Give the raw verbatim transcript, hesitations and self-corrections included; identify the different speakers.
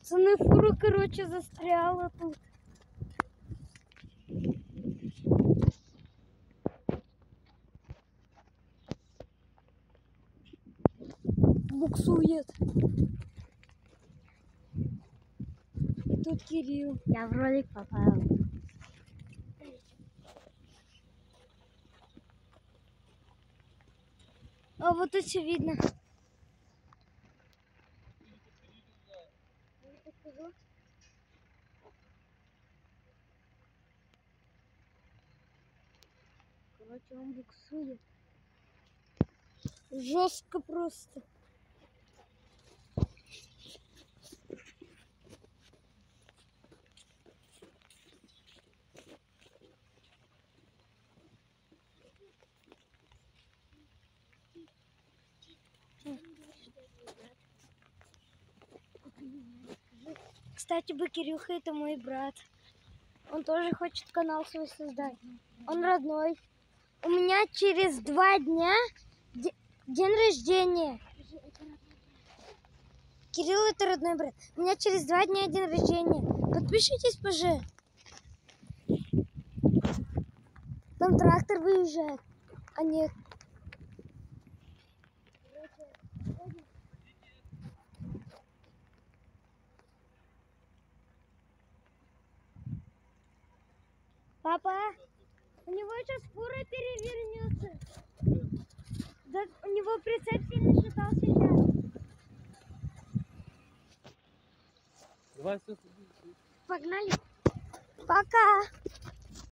Speaker 1: Пацаны, фура, короче, застряла тут. Буксует. И тут Кирилл.
Speaker 2: Я в ролик попал.
Speaker 1: А вот тут все видно. Короче, он буксует. Жестко просто. Кстати, бы Кирюха это мой брат. Он тоже хочет канал свой создать. Он родной. У меня через два дня де- день рождения. Кирилл это родной брат. У меня через два дня день рождения. Подпишитесь, пожалуйста. Там трактор выезжает. А нет. Папа, у него сейчас фура перевернется. Да, у него прицеп сильно шатался сейчас.
Speaker 3: Давай, все.
Speaker 1: Погнали. Пока.